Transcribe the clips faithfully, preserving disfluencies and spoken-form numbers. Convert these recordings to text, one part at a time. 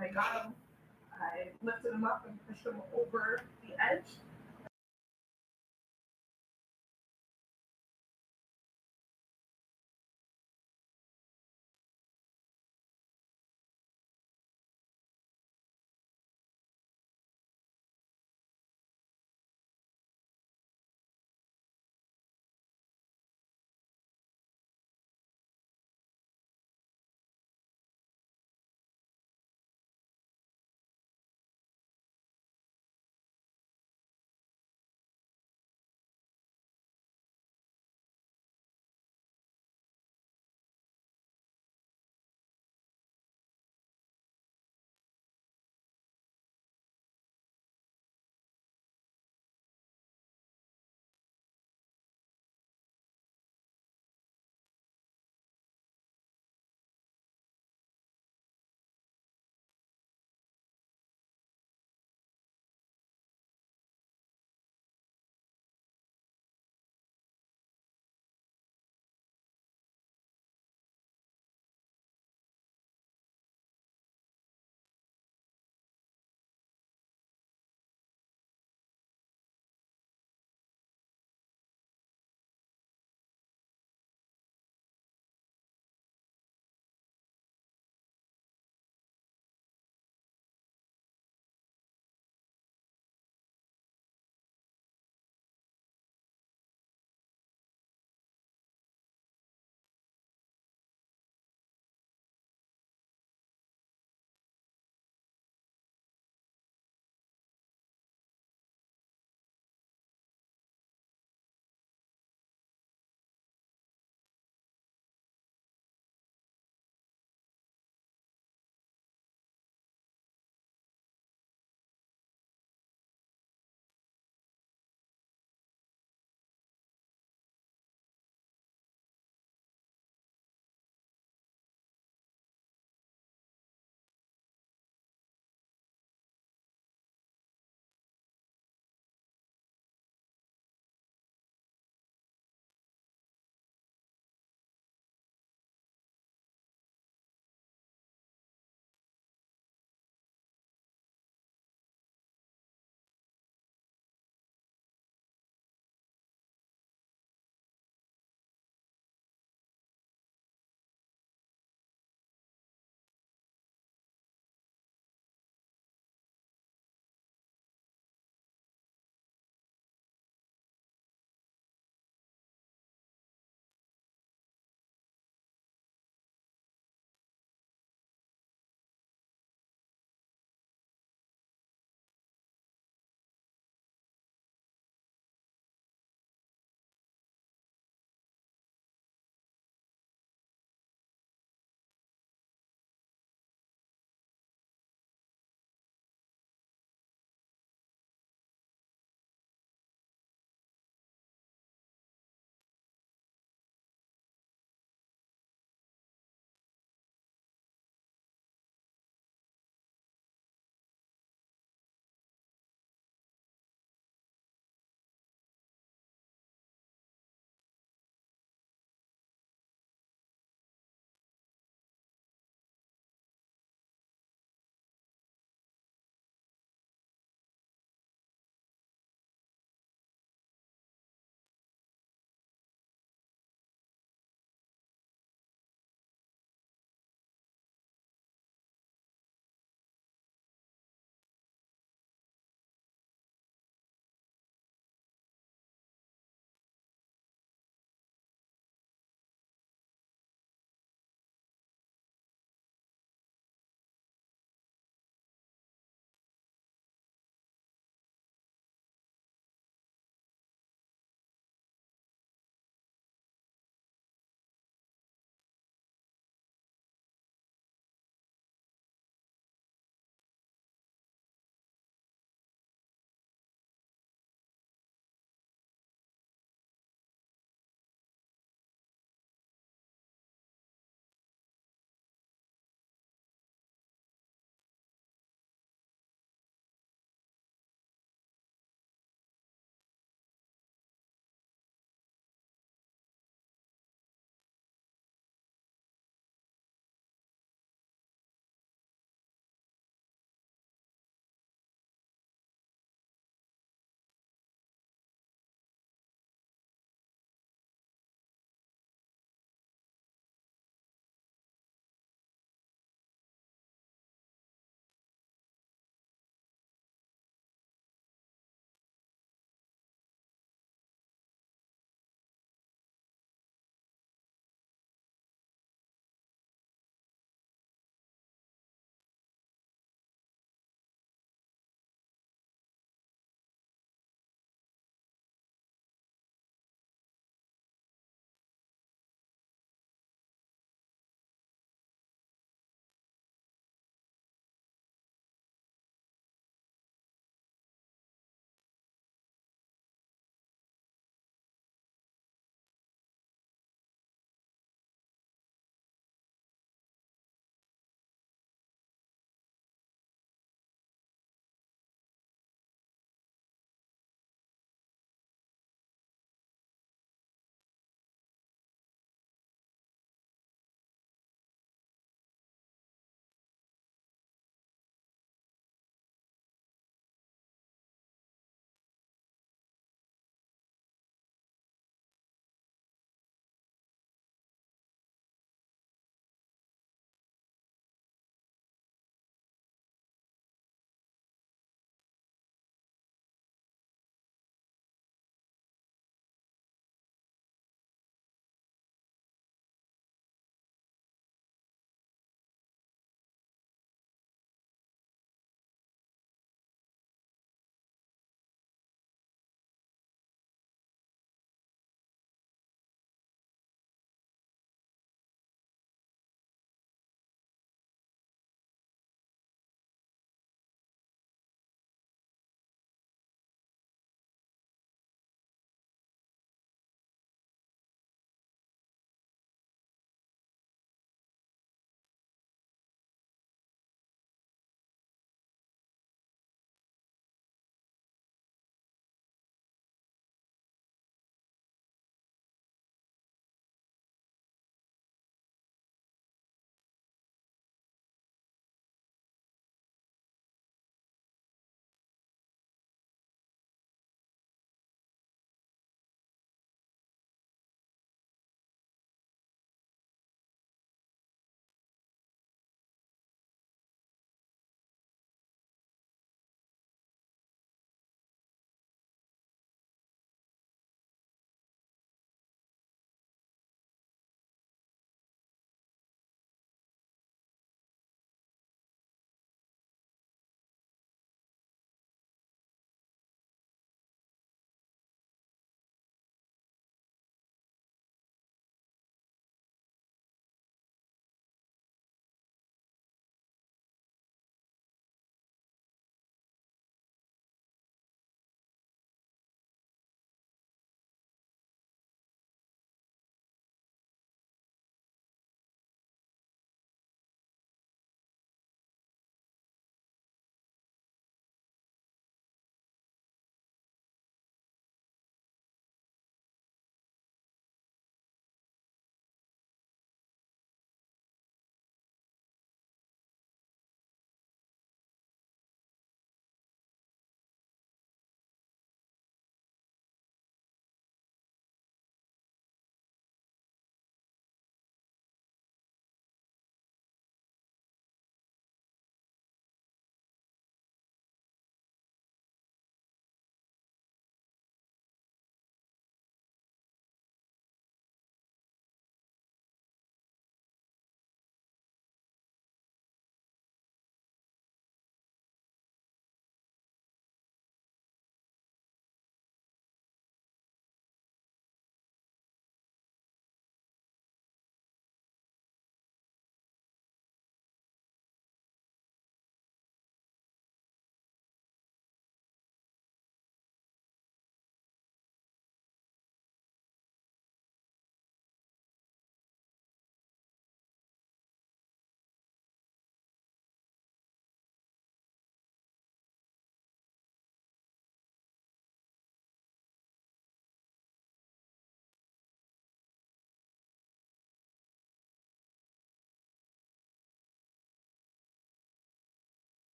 when I got him, I lifted him up and pushed him over the edge.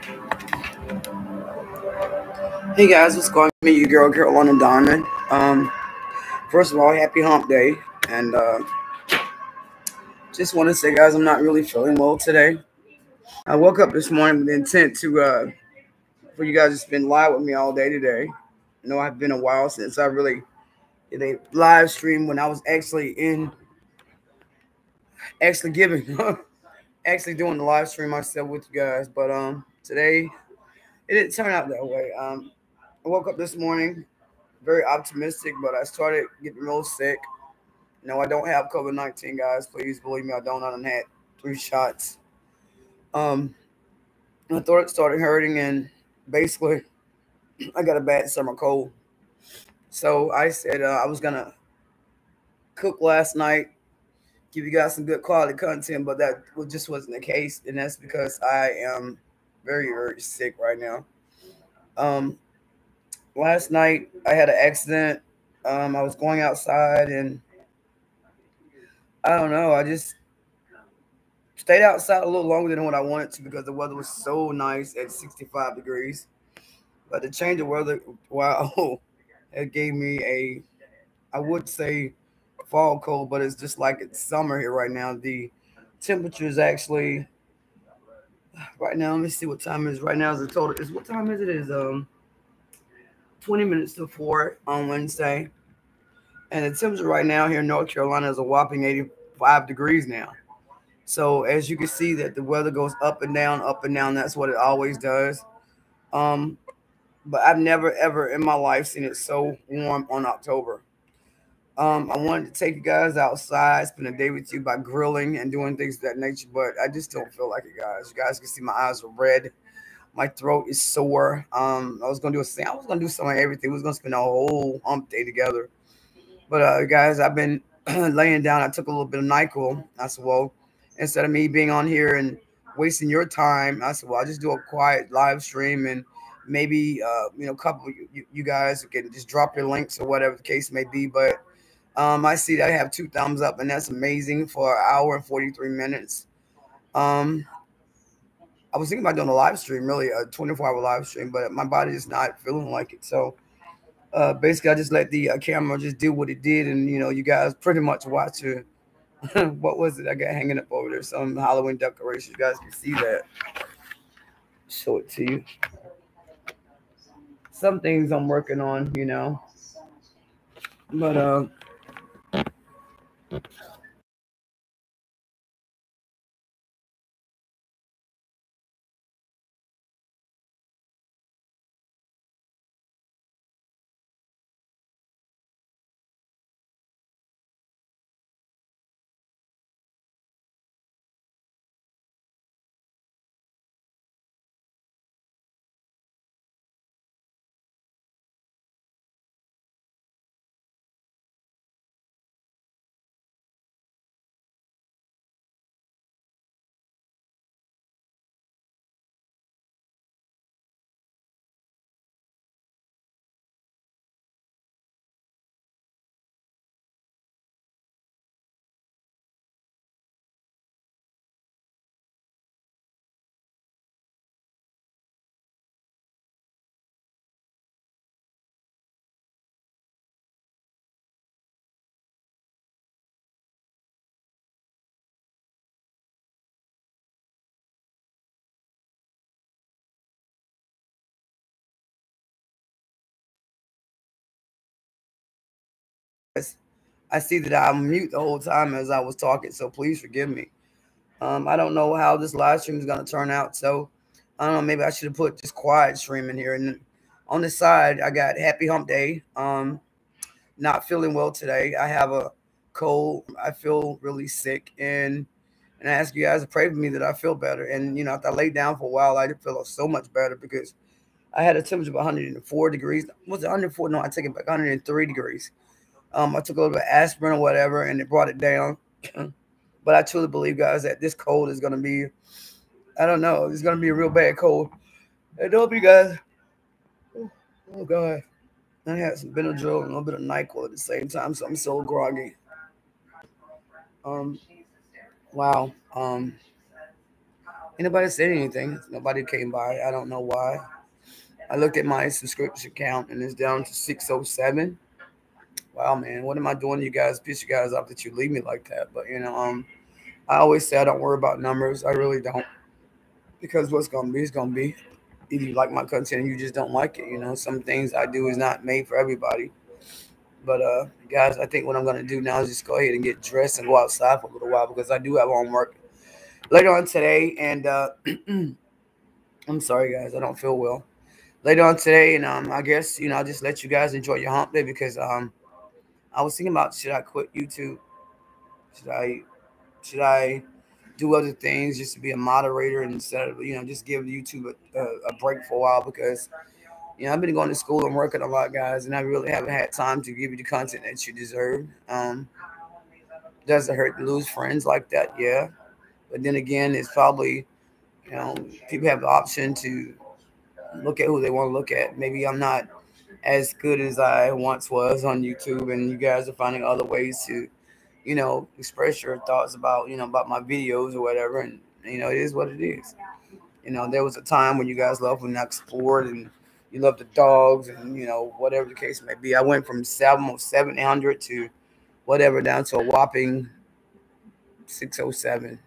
Hey guys, what's going on? Your girl Carolina Diamond. Um, first of all, happy hump day. And uh, just want to say, guys, I'm not really feeling well today. I woke up this morning with the intent to, uh, for you guys to spend live with me all day today. I know I've been a while since I really did a live stream when I was actually in, actually giving, actually doing the live stream myself with you guys. But um, today, it didn't turn out that way. Um, I woke up this morning very optimistic, but I started getting real sick. No, I don't have COVID nineteen, guys. Please believe me, I don't. I done had three shots. Um, my throat started hurting, and basically, I got a bad summer cold. So I said uh, I was gonna cook last night, give you guys some good quality content, but that just wasn't the case, and that's because I am very, very sick right now. Um, last night I had an accident. Um, I was going outside, and I don't know. I just stayed outside a little longer than what I wanted to because the weather was so nice at sixty-five degrees. But the change of weather, wow, it gave me a, I would say fall cold, but it's just like it's summer here right now. The temperature is actually, right now, let me see what time it is. Right now is the total, is what time is it? It is um twenty minutes to four on Wednesday. And the temperature right now here in North Carolina is a whopping eighty-five degrees now. So as you can see that the weather goes up and down, up and down. That's what it always does. Um, but I've never ever in my life seen it so warm on October. Um, I wanted to take you guys outside, spend a day with you by grilling and doing things of that nature, but I just don't feel like it, guys. You guys can see my eyes are red. My throat is sore. Um, I was gonna do a I was gonna do some of everything. We was gonna spend a whole hump day together. But uh, guys, I've been laying down. I took a little bit of NyQuil. I said, well, instead of me being on here and wasting your time, I said, well, I'll just do a quiet live stream and maybe, uh, you know, a couple of you, you guys can just drop your links or whatever the case may be. But um, I see that I have two thumbs up, and that's amazing for an hour and forty-three minutes. Um, I was thinking about doing a live stream, really, a twenty-four hour live stream, but my body is not feeling like it. So uh, basically, I just let the uh, camera just do what it did, and you know, you guys pretty much watch it. What was it I got hanging up over there? Some Halloween decorations. You guys can see that. Show it to you. Some things I'm working on, you know, but uh, I see that I'm mute the whole time as I was talking, so please forgive me. Um, I don't know how this live stream is going to turn out, so I don't know. Maybe I should have put just quiet stream in here. And then on the side, I got Happy Hump Day. Um, not feeling well today. I have a cold. I feel really sick, and and I ask you guys to pray for me that I feel better. And you know, after I laid down for a while, I did feel so much better because I had a temperature of one hundred four degrees. Was it one hundred four? No, I take it back. one hundred three degrees. Um, I took a little bit of aspirin or whatever, and it brought it down. But I truly believe, guys, that this cold is going to be, I don't know, it's going to be a real bad cold. And I hope you guys, oh, oh God, I had some Benadryl and a little bit of NyQuil at the same time, so I'm so groggy. Um, wow. Um, Anybody said anything? Nobody came by. I don't know why. I looked at my subscription count and it's down to six oh seven. Wow, man, what am I doing to you guys? Piss you guys off that you leave me like that. But you know, um, I always say I don't worry about numbers. I really don't, because what's gonna be is gonna be. Either you like my content or you just don't like it. You know, some things I do is not made for everybody. But uh, guys, I think what I'm gonna do now is just go ahead and get dressed and go outside for a little while because I do have homework later on today. And uh, I'm sorry, guys, I don't feel well later on today. And um, I guess you know I'll just let you guys enjoy your hump day because um, I was thinking about should I quit YouTube? Should I should I do other things just to be a moderator instead of you know just give YouTube a, a, a break for a while because you know I've been going to school and working a lot, guys, and I really haven't had time to give you the content that you deserve. Um, does it hurt to lose friends like that? Yeah, but then again, it's probably you know people have the option to look at who they want to look at. Maybe I'm not as good as I once was on YouTube, and you guys are finding other ways to you know, express your thoughts about, you know, about my videos or whatever. And, you know, it is what it is. You know, there was a time when you guys loved when I explored and you loved the dogs and, you know, whatever the case may be. I went from almost seven hundred to whatever down to a whopping six oh seven.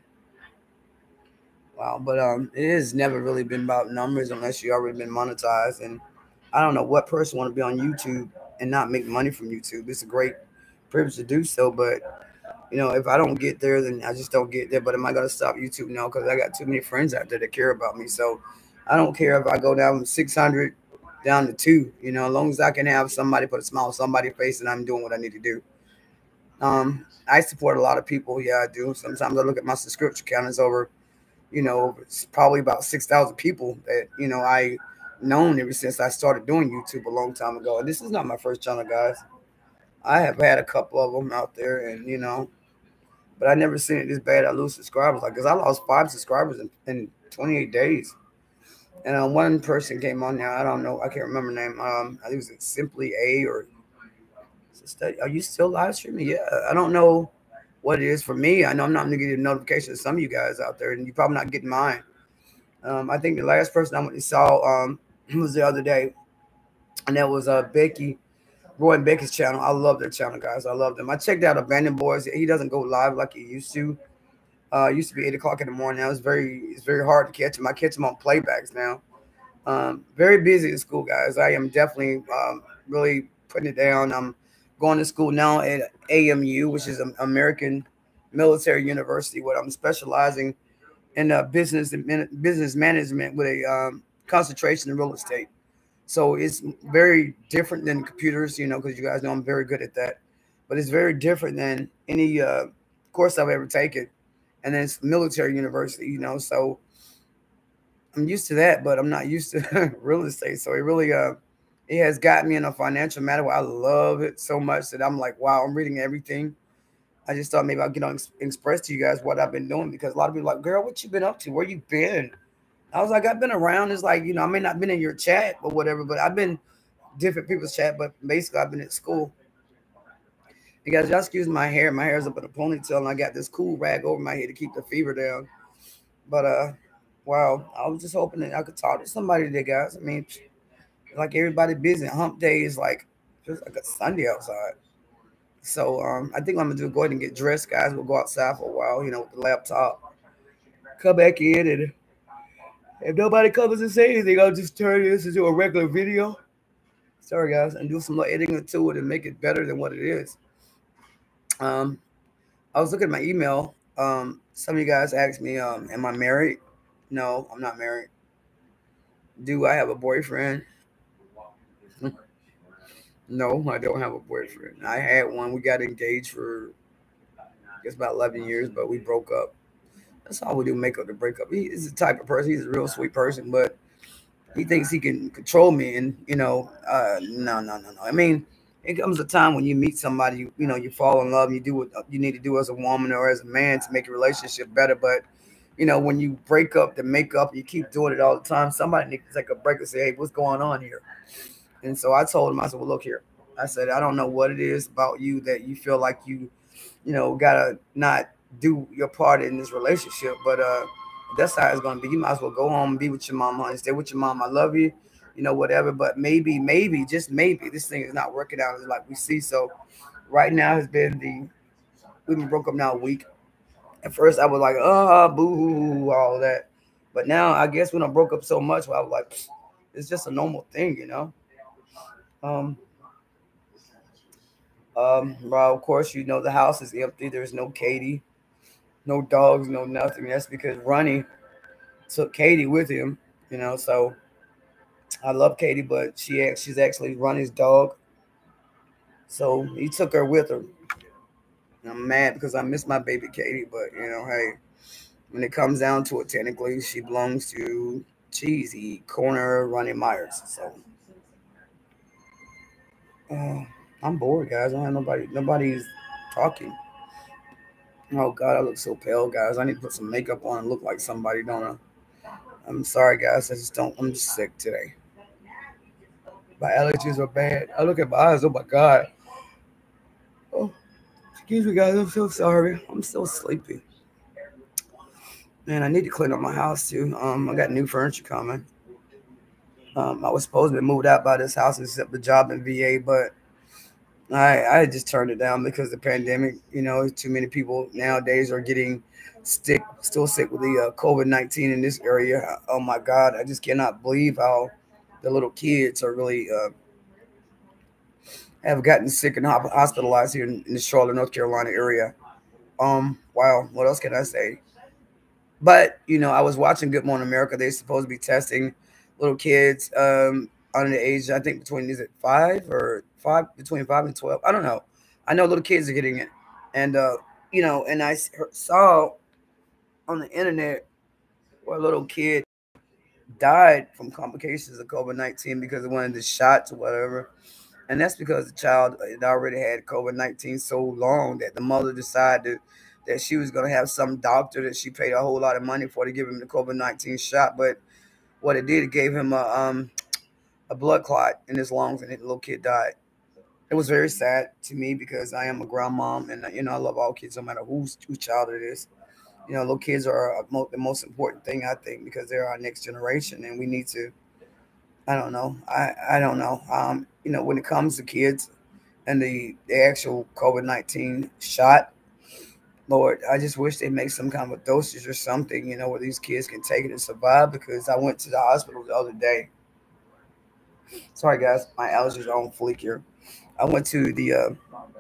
Wow. But um, it has never really been about numbers unless you already been monetized. And I don't know what person want to be on YouTube and not make money from YouTube. It's a great privilege to do so, but you know, if I don't get there, then I just don't get there. But am I going to stop YouTube? No, because I got too many friends out there that care about me. So I don't care if I go down from six hundred down to two, you know, as long as I can have somebody put a smile on somebody's face and I'm doing what I need to do. Um, I support a lot of people. Yeah, I do. Sometimes I look at my subscription count. It's over, you know, it's probably about six thousand people that, you know, I known ever since I started doing YouTube a long time ago. And this is not my first channel, guys. I have had a couple of them out there and, you know, but I never seen it this bad. I lose subscribers. Like, cause I lost five subscribers in, in twenty-eight days. And uh, one person came on now. I don't know. I can't remember the name. Um, I think it was Simply A or. Are you still live streaming? Yeah. I don't know what it is for me. I know I'm not going to get a notification of some of you guys out there, and you're probably not getting mine. Um, I think the last person I went and saw um was the other day, and that was uh Becky. Roy and Becky's channel. I love their channel, guys. I love them. I checked out Abandoned Boys. He doesn't go live like he used to. Uh, it used to be eight o'clock in the morning. Now it's very, it's very hard to catch him. I catch him on playbacks now. Um, very busy in school, guys. I am definitely um, really putting it down. I'm going to school now at A M U, which is an American Military University, where I'm specializing in uh, business business management with a um, concentration in real estate. So it's very different than computers, you know, because you guys know I'm very good at that. But it's very different than any uh, course I've ever taken. And then it's military university, you know. So I'm used to that, but I'm not used to real estate. So it really uh, it has got me in a financial matter where I love it so much that I'm like, wow, I'm reading everything. I just thought maybe I'll get on express to you guys what I've been doing because a lot of people are like, girl, what you been up to? Where you been? I was like, I've been around. It's like, you know, I may not been in your chat or whatever, but I've been different people's chat, but basically I've been at school. You guys, y'all excuse my hair. My hair's up in a ponytail, and I got this cool rag over my head to keep the fever down. But, uh, wow, I was just hoping that I could talk to somebody today, guys. I mean, like everybody busy. Hump day is like, just like a Sunday outside. So um, I think what I'm going to do, go ahead and get dressed, guys. We'll go outside for a while, you know, with the laptop. Come back in and if nobody comes and say anything, I'll just turn this into a regular video. Sorry, guys, and do some little editing to it and make it better than what it is. Um, I was looking at my email. Um, some of you guys asked me, um, am I married? No, I'm not married. Do I have a boyfriend? No, I don't have a boyfriend. I had one. We got engaged for, I guess, about eleven years, but we broke up. That's all we do, make up to break up. He is the type of person. He's a real sweet person, but he thinks he can control me. And, you know, uh, no, no, no, no. I mean, it comes a time when you meet somebody, you, you know, you fall in love, you do what you need to do as a woman or as a man to make your relationship better. But, you know, when you break up to make up, you keep doing it all the time, somebody needs to take a break and say, hey, what's going on here? And so I told him, I said, well, look here. I said, I don't know what it is about you that you feel like you, you know, got to not do your part in this relationship. But uh, That's how it's gonna be. You might as well go home and be with your mom, honey. Stay with your mom. I love you, you know, whatever. But maybe, maybe, just maybe, this thing is not working out like we see. So right now has been the we've been broke up now a week. At first, I was like, oh, boo hoo, all that. But now, I guess when I broke up so much, I was like, it's just a normal thing, you know. Um, um, well, of course, you know the house is empty. There's no Katie, no dogs, no nothing. That's because Ronnie took Katie with him, you know. So I love Katie, but she she's actually Ronnie's dog. So he took her with her. And I'm mad because I miss my baby Katie, but you know, hey, when it comes down to it, technically, she belongs to Cheesy Corner Ronnie Myers. So uh, I'm bored, guys. I don't have nobody. Nobody's talking. Oh God, I look so pale, guys. I need to put some makeup on and look like somebody, don't I? I'm sorry, guys. I just don't. I'm just sick today. My allergies are bad. I look at my eyes. Oh my God. Oh, excuse me, guys. I'm so sorry. I'm so sleepy. Man, I need to clean up my house too. Um, I got new furniture coming. Um, I was supposed to be moved out by this house except the job in V A, but I I just turned it down because of the pandemic. You know, too many people nowadays are getting sick, still sick with the uh, COVID nineteen in this area. Oh my God, I just cannot believe how the little kids are really uh, have gotten sick and hospitalized here in, in the Charlotte, North Carolina area. Um, wow, what else can I say? But you know, I was watching Good Morning America. They're supposed to be testing little kids um, under the age, I think between is it five or five between five and twelve. I don't know. I know little kids are getting it, and uh, you know, and I saw on the internet where a little kid died from complications of COVID nineteen because of one of the shots or whatever. And that's because the child had already had COVID nineteen so long that the mother decided that she was going to have some doctor that she paid a whole lot of money for to give him the COVID nineteen shot. But what it did, it gave him a, um, a blood clot in his lungs, and the little kid died. It was very sad to me because I am a grandmom, and you know I love all kids, no matter whose whose child it is. You know, little kids are the most important thing, I think, because they're our next generation, and we need to. I don't know. I I don't know. Um, you know, when it comes to kids and the the actual COVID nineteen shot, Lord, I just wish they make some kind of a dosage or something, you know, where these kids can take it and survive. Because I went to the hospital the other day. Sorry, guys, my allergies are on fleek here. I went to the uh,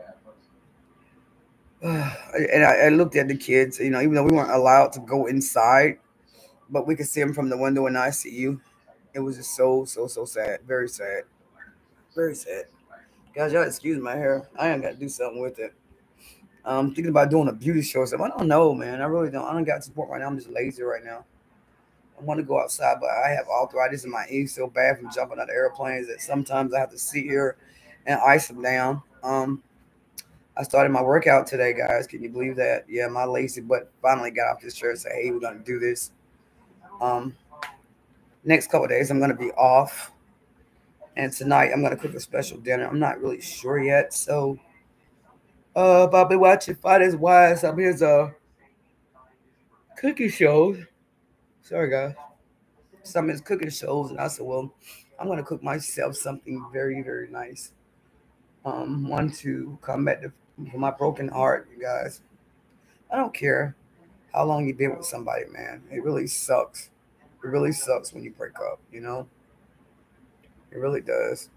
and I, I looked at the kids. You know, even though we weren't allowed to go inside, but we could see them from the window in I C U. It was just so so so sad, very sad, very sad. Guys, y'all excuse my hair. I ain't got to do something with it. I'm thinking about doing a beauty show. So I don't know, man. I really don't. I don't got support right now. I'm just lazy right now. I want to go outside, but I have arthritis in my knees so bad from jumping out of airplanes that sometimes I have to sit here and ice them down. Um, I started my workout today, guys. Can you believe that? Yeah, my lazy butt finally got off this chair and said, hey, we're going to do this. Um, next couple of days, I'm going to be off. And tonight, I'm going to cook a special dinner. I'm not really sure yet. So, uh, I'll be watching Fighters Wise. I'm here's a cooking shows. Sorry, guys. Some of his cooking shows. And I said, well, I'm going to cook myself something very, very nice. Um, one to combat the, for my broken heart, you guys. I don't care how long you've been with somebody, man. It really sucks. It really sucks when you break up, you know? It really does.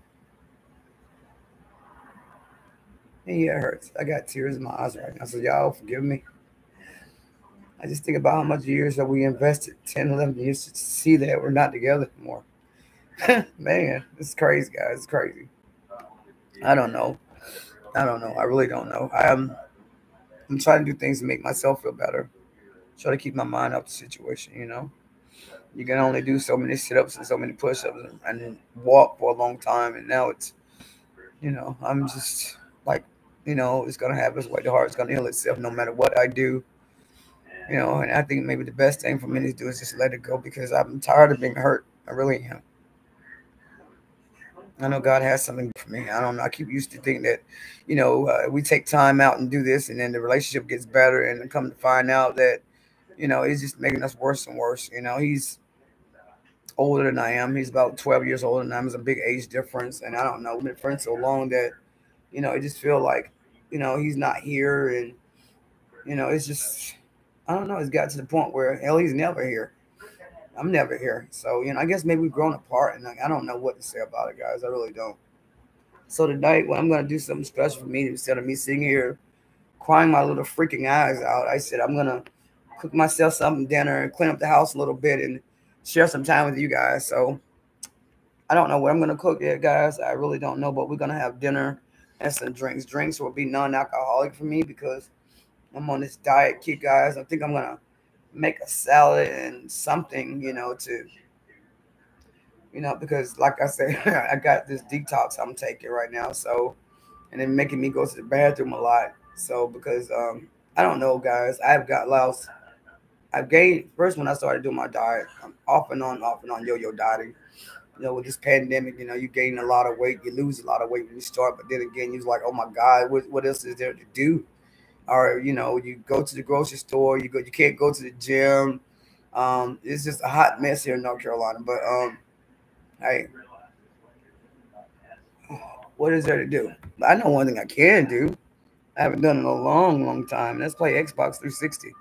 And yeah, it hurts. I got tears in my eyes right now. So y'all forgive me. I just think about how much years that we invested, ten, eleven years to see that we're not together anymore. Man, it's crazy, guys. It's crazy. I don't know. I don't know. I really don't know. I'm, I'm trying to do things to make myself feel better. Try to keep my mind up the situation, you know? You can only do so many sit-ups and so many push-ups and, and walk for a long time. And now it's, you know, I'm just like, you know, it's going to have its way. The heart's going to heal itself no matter what I do. You know, and I think maybe the best thing for me to do is just let it go because I'm tired of being hurt. I really am. I know God has something for me. I don't know. I keep used to thinking that, you know, uh, we take time out and do this and then the relationship gets better and come to find out that, you know, it's just making us worse and worse. You know, he's older than I am. He's about twelve years older than I am. There's a big age difference, and I don't know. We've been friends so long that, you know, I just feel like, you know, he's not here, and you know, it's just, I don't know. It's got to the point where hell, he's never here. I'm never here. So you know, I guess maybe we've grown apart, and like, I don't know what to say about it, guys. I really don't. So tonight, when I'm gonna do something special for me, instead of me sitting here crying my little freaking eyes out, I said I'm gonna cook myself something dinner and clean up the house a little bit and share some time with you guys. So I don't know what I'm gonna cook yet, guys. I really don't know, but we're gonna have dinner and some drinks. Drinks will be non-alcoholic for me because I'm on this diet kick, guys. I think I'm gonna make a salad and something, you know, to, you know, because like I said, I got this detox I'm taking right now. So, and it's making me go to the bathroom a lot. So, because um, I don't know, guys, I've got lost. I've gained first when I started doing my diet. I'm off and on, off and on, yo-yo dieting. You know, with this pandemic, you know, you gain a lot of weight, you lose a lot of weight when you start, but then again, you're like, oh my God, what what else is there to do? Or you know, you go to the grocery store, you go, you can't go to the gym. Um, it's just a hot mess here in North Carolina. But um, hey, what is there to do? I know one thing I can do. I haven't done it in a long, long time. Let's play Xbox three sixty.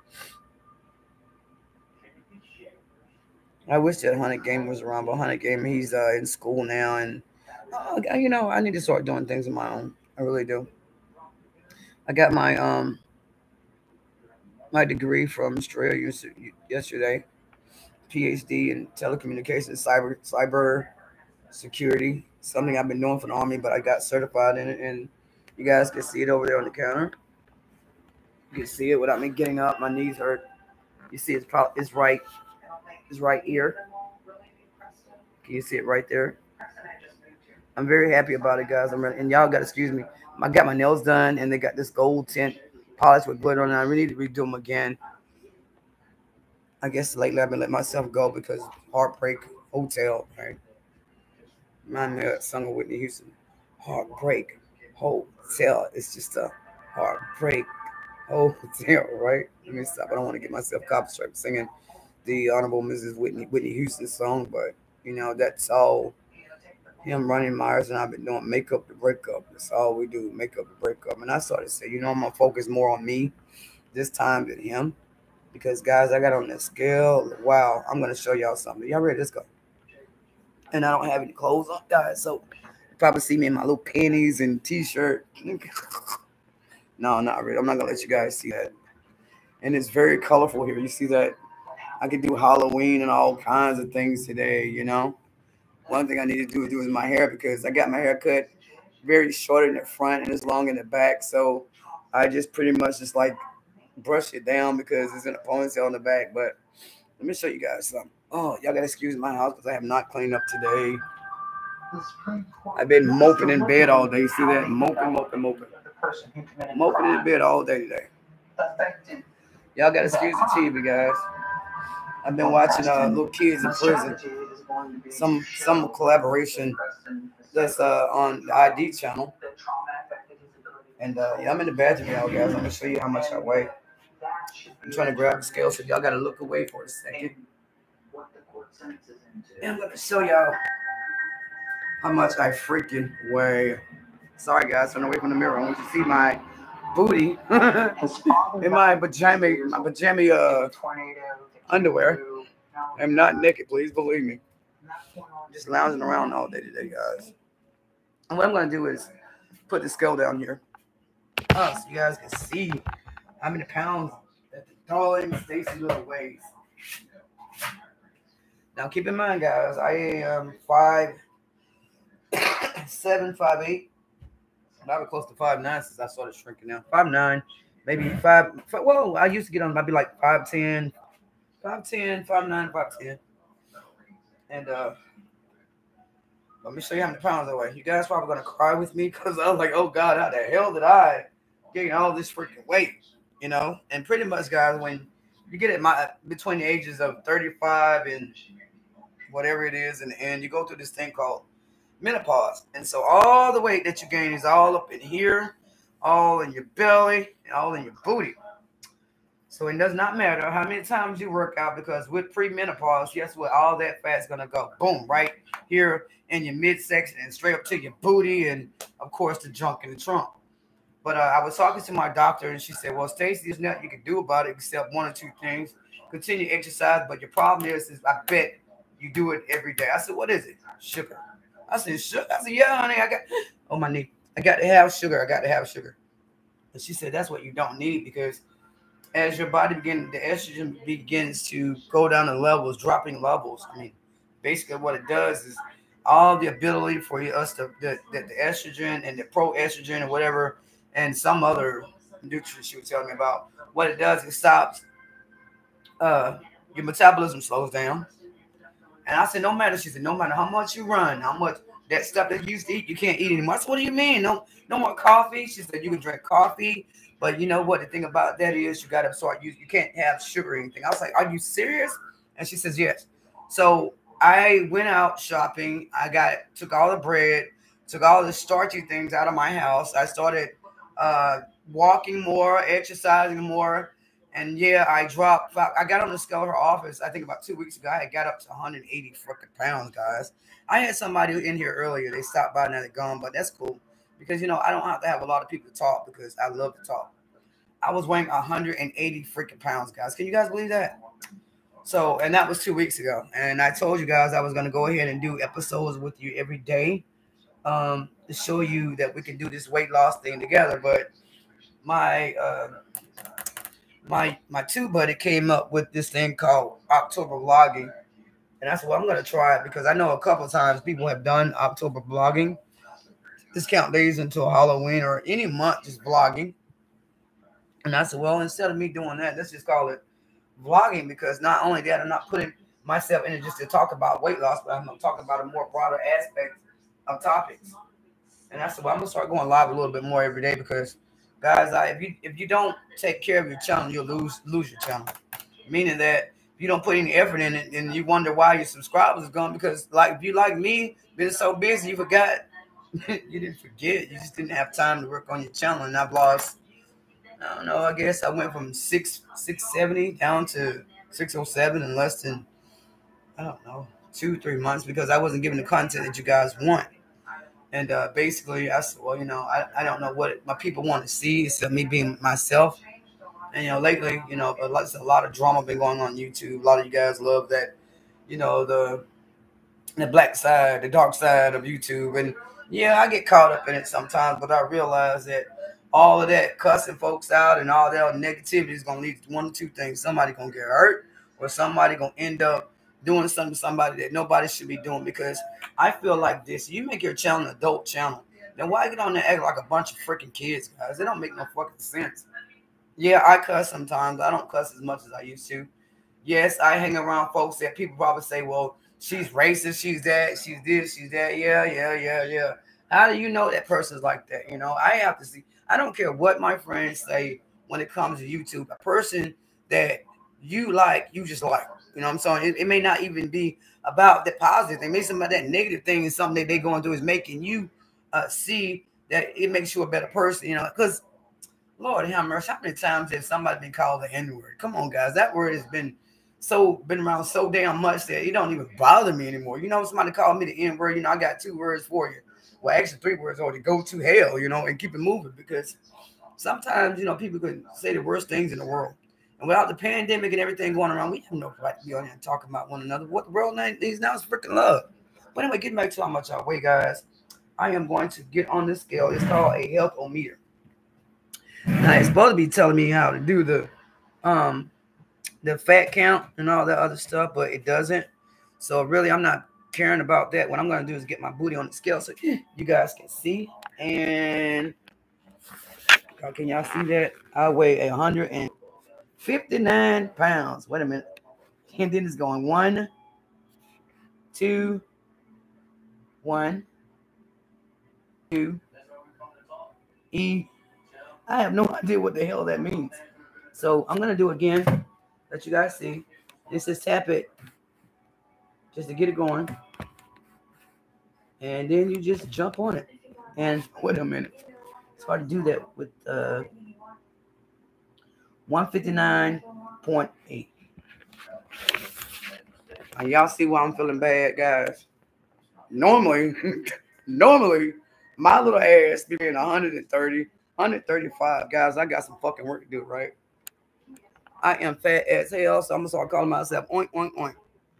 I wish that Hunter Game was around, but Hunter Game, he's uh, in school now, and uh, you know, I need to start doing things on my own. I really do. I got my um my degree from Australia yesterday, PhD in telecommunications, cyber cyber security, something I've been doing for the Army, but I got certified in it, and you guys can see it over there on the counter. You can see it without me getting up. My knees hurt. You see it's probably it's right, it's right ear. Can you see it right there? I'm very happy about it, guys. I'm ready, and y'all got to excuse me. I got my nails done, and they got this gold tint polish with glitter on it. I really need to redo them again. I guess lately I've been letting myself go because Heartbreak Hotel, right? Remind me of that song of Whitney Houston. Heartbreak Hotel. It's just a heartbreak hotel, right? Let me stop. I don't want to get myself copyrighted singing the Honorable Missus Whitney Whitney Houston song, but you know that's all. Him running Myers and I've been doing makeup to break up. That's all we do, makeup to break up. And I started to say, you know, I'm gonna focus more on me this time than him. Because guys, I got on that scale. Wow, I'm gonna show y'all something. Y'all ready? Let's go. And I don't have any clothes on, guys, so you probably see me in my little panties and t-shirt. No, not really. I'm not gonna let you guys see that. And it's very colorful here. You see that? I can do Halloween and all kinds of things today, you know. One thing I need to do, do is my hair because I got my hair cut very short in the front and it's long in the back. So I just pretty much just like brush it down because it's in a ponytail in the back. But let me show you guys something. Oh, y'all got to excuse my house because I have not cleaned up today. I've been moping in bed all day. See that? Moping, moping, moping. Moping in bed all day today. Y'all got to excuse the T V, guys. I've been watching uh, little kids in prison. Some some collaboration that's uh, on the I D channel. And uh, yeah, I'm in the bathroom, y'all guys. I'm gonna show you how much I weigh. I'm trying to grab the scale, so y'all gotta look away for a second. And I'm gonna show y'all how much I freaking weigh. Sorry, guys, I'm away from the mirror. I want you to see my booty in my pajama, my pajama uh, underwear. I'm not naked, please believe me. Just lounging around all day today, guys. And what I'm gonna do is put the scale down here, oh, so you guys can see how many pounds that the darling Stacy Little weighs. Now, keep in mind, guys, I am five seven, five eight. I was close to five nine since I started shrinking now. Five nine, maybe five. Well, I used to get on. I'd be like five ten, five ten, five nine, five ten. And uh, let me show you how many pounds I weigh. You guys probably gonna cry with me because I was like, oh God, how the hell did I gain all this freaking weight? You know, and pretty much, guys, when you get at my between the ages of thirty-five and whatever it is, and and you go through this thing called menopause, and so all the weight that you gain is all up in here, all in your belly, and all in your booty. So it does not matter how many times you work out, because with premenopause, guess what? All that fat's gonna go boom right here in your midsection and straight up to your booty, and of course the junk in the trunk. But uh, I was talking to my doctor, and she said, "Well, Stacey, there's nothing you can do about it except one or two things: continue exercise. But your problem is, is I bet you do it every day." I said, "What is it?" Sugar. I said, "Sugar." I said, "Yeah, honey, I got oh my knee. I got to have sugar. I got to have sugar." And she said, "That's what you don't need, because as your body begins, the estrogen begins to go down the levels, dropping levels. I mean, basically what it does is all the ability for us to the, the, the estrogen and the proestrogen or whatever, and some other nutrients she was telling me about. What it does, it stops uh, your metabolism slows down. And I said, no matter, she said, no matter how much you run, how much that stuff that you used to eat, you can't eat anymore. I said, what do you mean? No, no more coffee. She said, you can drink coffee, but you know what? The thing about that is you got to start, you, you can't have sugar or anything. I was like, are you serious? And she says, yes. So I went out shopping. I got, took all the bread, took all the starchy things out of my house. I started uh, walking more, exercising more. And yeah, I dropped. I got on the scale at her office, I think about two weeks ago. I got up to one hundred eighty freaking pounds, guys. I had somebody in here earlier. They stopped by and they're gone, but that's cool because, you know, I don't have to have a lot of people to talk because I love to talk. I was weighing one hundred eighty freaking pounds, guys. Can you guys believe that? So, and that was two weeks ago. And I told you guys I was going to go ahead and do episodes with you every day um, to show you that we can do this weight loss thing together. But my... Uh, my my tube buddy came up with this thing called October vlogging, and that's what I'm gonna try it because I know a couple of times people have done October vlogging. Discount days until Halloween or any month just vlogging. And I said, well, instead of me doing that, let's just call it vlogging, because not only that, I'm not putting myself in it just to talk about weight loss, but I'm gonna talk about a more broader aspect of topics. And I said, well, I'm gonna start going live a little bit more every day because, guys, I, if you if you don't take care of your channel, you'll lose lose your channel. Meaning that if you don't put any effort in it, and you wonder why your subscribers are gone, because like if you like me, been so busy, you forgot. You didn't forget. You just didn't have time to work on your channel, and I've lost. I don't know. I guess I went from six six seventy down to six oh seven in less than I don't know two three months because I wasn't giving the content that you guys want. And uh, basically, I said, well, you know, I, I don't know what my people want to see except me being myself. And, you know, lately, you know, a lot, a lot of drama been going on YouTube. A lot of you guys love that, you know, the the black side, the dark side of YouTube. And, yeah, I get caught up in it sometimes, but I realize that all of that cussing folks out and all that negativity is going to lead to one or two things. Somebody going to get hurt or somebody going to end up doing something to somebody that nobody should be doing, because I feel like this. You make your channel an adult channel, then why get on there and act like a bunch of freaking kids, guys? It don't make no fucking sense. Yeah, I cuss sometimes. I don't cuss as much as I used to. Yes, I hang around folks that people probably say, well, she's racist, she's that, she's this, she's that. Yeah, yeah, yeah, yeah. How do you know that person's like that? You know, I have to see. I don't care what my friends say when it comes to YouTube. A person that you like, you just like. You know what I'm saying? It, it may not even be about the positive thing. Maybe some of that negative thing is something that they're going through is making you uh, see that it makes you a better person. You know, because Lord have mercy, how many times has somebody been called the N-word? Come on, guys. That word has been so been around so damn much that it don't even bother me anymore. You know, somebody called me the N-word, you know, I got two words for you. Well, actually three words, or to go to hell, you know, and keep it moving, because sometimes, you know, people can say the worst things in the world. And without the pandemic and everything going around, we have no right to be on here and talking about one another. What the world needs now is freaking love. But anyway, getting back to how much I weigh, guys, I am going to get on this scale. It's called a health-o-meter. Now, it's supposed to be telling me how to do the um the fat count and all that other stuff, but it doesn't. So really, I'm not caring about that. What I'm going to do is get my booty on the scale so you guys can see. And can y'all see that? I weigh one hundred fifty-nine pounds. Wait a minute. And then it's going one, two, one, two, E. I have no idea what the hell that means. So I'm going to do it again. Let you guys see. This is tap it just to get it going. And then you just jump on it. And wait a minute. It's hard to do that with uh, one fifty-nine point eight. And y'all see why I'm feeling bad, guys. Normally, normally, my little ass be being one thirty, one thirty-five. Guys, I got some fucking work to do, right? I am fat as hell, so I'm going to start calling myself oink, oink, oink.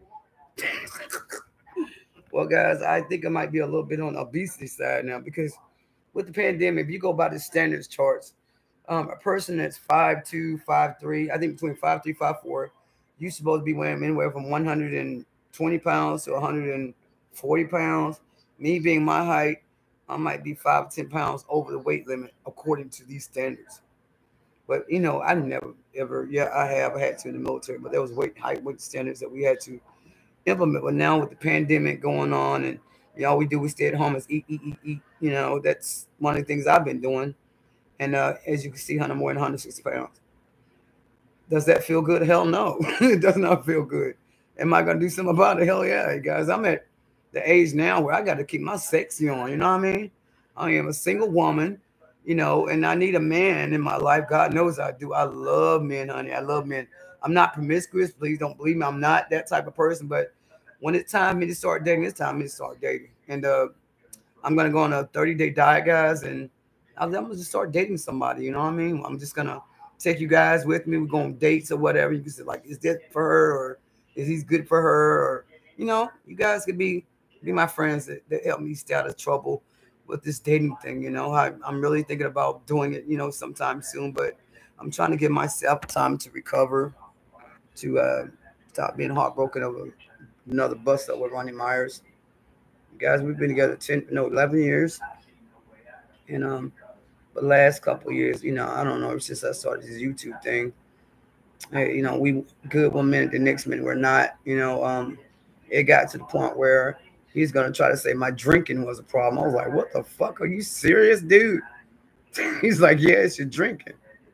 Well, guys, I think I might be a little bit on the obesity side now because with the pandemic, if you go by the standards charts, um, a person that's five two, five three, I think between five three, five four, you're supposed to be weighing anywhere from one hundred twenty pounds to one hundred forty pounds. Me being my height, I might be five, ten pounds over the weight limit according to these standards. But, you know, I never, ever, yeah, I have I had to in the military, but there was weight, height, weight standards that we had to implement. But now with the pandemic going on and, you know, all we do is stay at home is eat, eat, eat, eat. You know, that's one of the things I've been doing. And uh, as you can see, one hundred more than one hundred sixty pounds. Does that feel good? Hell no. It does not feel good. Am I going to do something about it? Hell yeah, guys. I'm at the age now where I got to keep my sexy on. You know what I mean? I am a single woman, you know, and I need a man in my life. God knows I do. I love men, honey. I love men. I'm not promiscuous. Please don't believe me. I'm not that type of person. But when it's time for me to start dating, it's time for me to start dating. And uh, I'm going to go on a thirty-day diet, guys, and I'm going to just start dating somebody. You know what I mean? I'm just going to take you guys with me. We're going on dates or whatever. You can say, like, is this for her or is he good for her? Or, you know, you guys could be be my friends that, that help me stay out of trouble with this dating thing. You know, I, I'm really thinking about doing it, you know, sometime soon, but I'm trying to give myself time to recover, to uh, stop being heartbroken over another bust up with Ronnie Myers. Guys, we've been together ten, no, eleven years. And um, the last couple of years, you know, I don't know, since I started this YouTube thing, hey, you know, we good one minute, the next minute we're not, you know, um, it got to the point where he's going to try to say my drinking was a problem. I was like, what the fuck? Are you serious, dude? He's like, yeah, it's your drinking.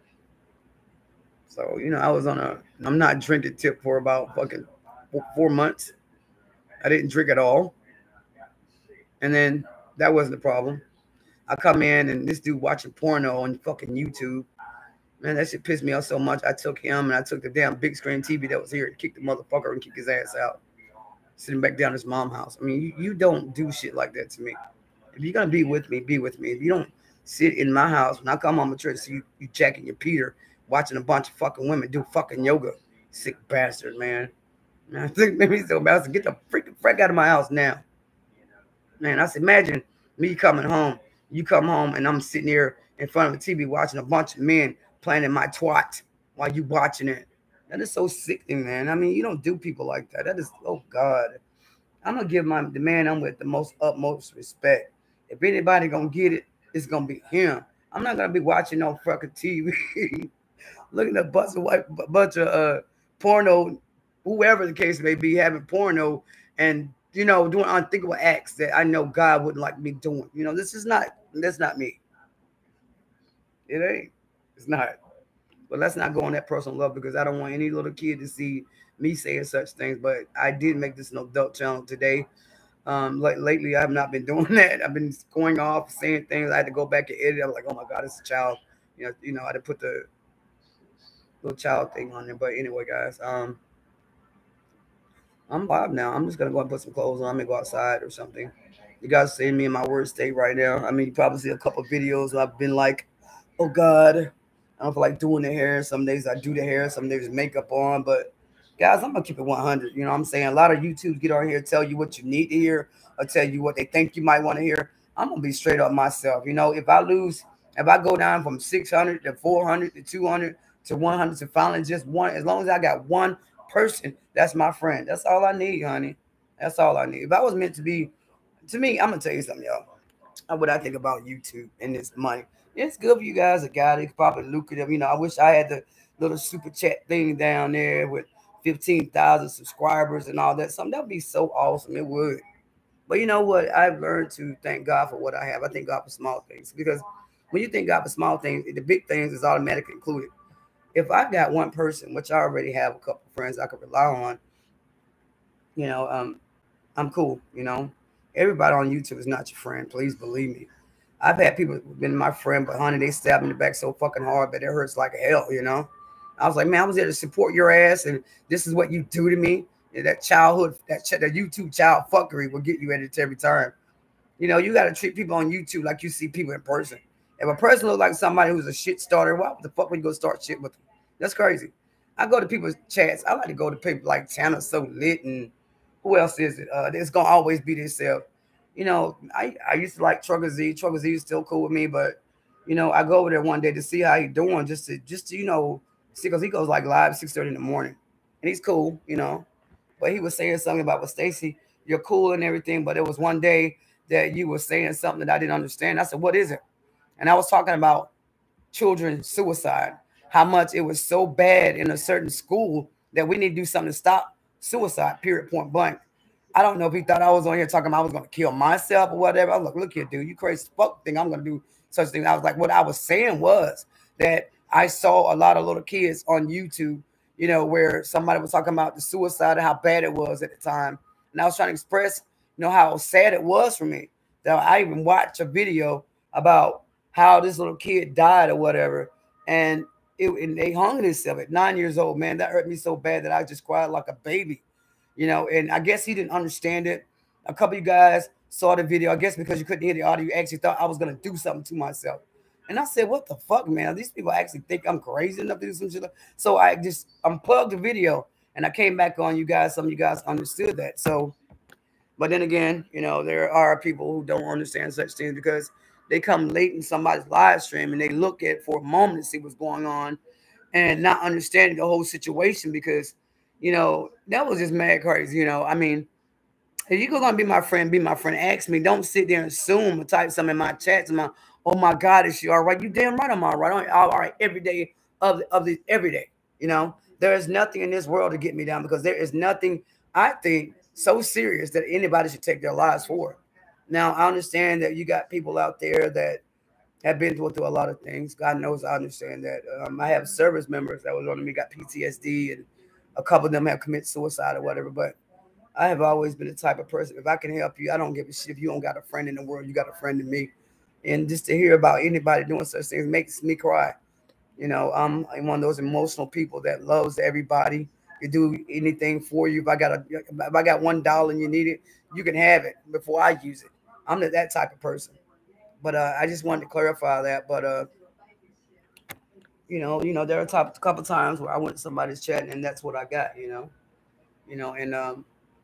So, you know, I was on a, I'm not drinking tip for about fucking four months. I didn't drink at all. And then that wasn't the problem. I come in and this dude watching porno on fucking YouTube. Man, that shit pissed me off so much. I took him and I took the damn big screen T V that was here and kicked the motherfucker and kicked his ass out. Sitting back down his mom's house. I mean, you, you don't do shit like that to me. If you're going to be with me, be with me. If you don't sit in my house, when I come home to church, see you, you jacking your Peter, watching a bunch of fucking women do fucking yoga. Sick bastard, man. Man, I think maybe he's so bastard. Get the freaking frick out of my house now. Man, I said, imagine me coming home. You come home and I'm sitting here in front of the T V watching a bunch of men playing in my twat while you watching it. That is so sickening, man. I mean, you don't do people like that. That is, oh, God. I'm going to give my the man I'm with the most utmost respect. If anybody going to get it, it's going to be him. I'm not going to be watching no fucking T V. Looking at a bunch of, white, bunch of uh, porno, whoever the case may be, having porno and, you know, doing unthinkable acts that I know God wouldn't like me doing. You know, this is not, that's not me. It ain't. It's not. But let's not go on that personal level because I don't want any little kid to see me saying such things. But I did make this an adult channel today. Um, like lately, I have not been doing that. I've been going off, saying things. I had to go back and edit. I was like, oh my God, it's a child. You know, you know, I had to put the little child thing on there. But anyway, guys, um, I'm live now. I'm just gonna go and put some clothes on. I'm gonna go outside or something. You guys see me in my worst state right now. I mean, you probably see a couple of videos where I've been like, oh God. I don't feel like doing the hair. Some days I do the hair. Some days makeup on. But, guys, I'm going to keep it one hundred. You know what I'm saying? A lot of YouTubers get on here and tell you what you need to hear or tell you what they think you might want to hear. I'm going to be straight up myself. You know, if I lose, if I go down from six hundred to four hundred to two hundred to one hundred to finally just one, as long as I got one person, that's my friend. That's all I need, honey. That's all I need. If I was meant to be, to me, I'm going to tell you something, y'all. What I think about YouTube and this money. It's good for you guys. A guy that's probably lucrative. You know, I wish I had the little super chat thing down there with fifteen thousand subscribers and all that. Something that would be so awesome. It would. But you know what? I've learned to thank God for what I have. I thank God for small things because when you thank God for small things, the big things is automatically included. If I got one person, which I already have a couple of friends I could rely on, you know, um, I'm cool. You know, everybody on YouTube is not your friend. Please believe me. I've had people who've been my friend, but honey, they stabbed me in the back so fucking hard that it hurts like hell, you know? I was like, man, I was there to support your ass, and this is what you do to me. And that childhood, that, ch that YouTube child fuckery will get you at it every time. You know, you got to treat people on YouTube like you see people in person. If a person looks like somebody who's a shit starter, what the fuck would you go start shit with them? That's crazy. I go to people's chats. I like to go to people like Tanner So Lit, and who else is it? Uh, it's gonna always be themselves. You know, I, I used to like Trucker Z. Trucker Z is still cool with me, but you know, I go over there one day to see how he's doing, just to just to, you know, see, because he goes like live six thirty in the morning, and he's cool, you know. But he was saying something about, well, Stacy, you're cool and everything, but it was one day that you were saying something that I didn't understand. I said, what is it? And I was talking about children suicide, how much it was so bad in a certain school that we need to do something to stop suicide, period, point blank. I don't know if he thought I was on here talking about I was going to kill myself or whatever. I was like, look here, dude, you crazy fuck thing. I'm going to do such things. I was like, what I was saying was that I saw a lot of little kids on YouTube, you know, where somebody was talking about the suicide and how bad it was at the time. And I was trying to express, you know, how sad it was for me. That I even watched a video about how this little kid died or whatever. And, it, and they hung himself at nine years old, man. That hurt me so bad that I just cried like a baby, you know. And I guess he didn't understand it. A couple of you guys saw the video. I guess because you couldn't hear the audio, you actually thought I was going to do something to myself. And I said, what the fuck, man? These people actually think I'm crazy enough to do some shit. So I just unplugged the video and I came back on you guys. Some of you guys understood that. So, but then again, you know, there are people who don't understand such things because they come late in somebody's live stream and they look at for a moment to see what's going on and not understanding the whole situation because, you know, that was just mad crazy. You know, I mean, if you're going to be my friend, be my friend, ask me. Don't sit there and assume or type something in my chats. My, oh my God, is she all right? You damn right I'm all right. I'm all right every day of the, of the every day. You know, there is nothing in this world to get me down because there is nothing, I think, so serious that anybody should take their lives for. Now, I understand that you got people out there that have been through, through a lot of things. God knows I understand that. Um, I have service members that was on me, got P T S D, and a couple of them have committed suicide or whatever. But I have always been the type of person, if I can help you, I don't give a shit. If you don't got a friend in the world, you got a friend in me. And just to hear about anybody doing such things makes me cry. You know, I'm, I'm one of those emotional people that loves everybody. You do anything for you. If I got a, if I got one dollar and you need it, you can have it before I use it. I'm not that type of person. But uh, I just wanted to clarify that. But uh, you know, you know, there are a top, couple times where I went to somebody's chat and that's what I got. You know, you know, and um,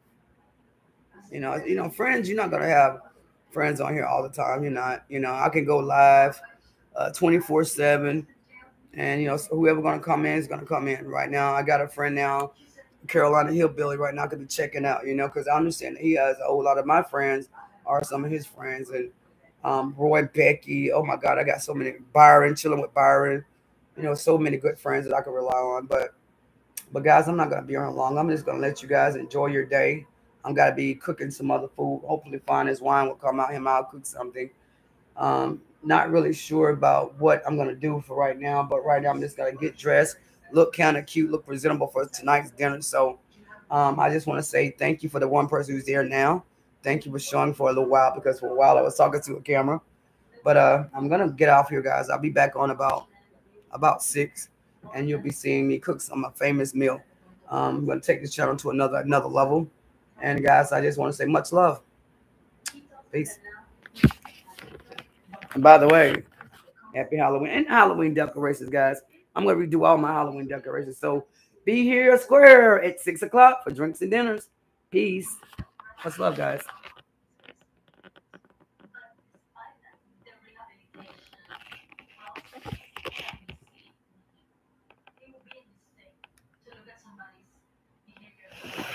you know, you know, friends. You're not gonna have friends on here all the time. You're not. You know, I can go live uh, twenty-four seven. And, you know, so whoever going to come in is going to come in. Right now, I got a friend now, Carolina Hillbilly, right now, could be checking out, you know, because I understand that he has a whole lot of my friends are some of his friends. And um, Roy Becky, oh, my God, I got so many. Byron, chilling with Byron. You know, so many good friends that I can rely on. But, but guys, I'm not going to be on long. I'm just going to let you guys enjoy your day. I'm going to be cooking some other food. Hopefully, Finest Wine will come out. Him, I'll cook something. Um, not really sure about what I'm going to do for right now, but right now I'm just going to get dressed, look kind of cute, look presentable for tonight's dinner. So um, I just want to say thank you for the one person who's there now. Thank you for showing for a little while because for a while I was talking to a camera. But uh, I'm going to get off here, guys. I'll be back on about about six, and you'll be seeing me cook some famous meal. Um, I'm going to take this channel to another another level. And, guys, I just want to say much love. Peace. And by the way, happy Halloween and Halloween decorations, guys. I'm going to redo all my Halloween decorations. So be here square at six o'clock for drinks and dinners. Peace. Much love, guys.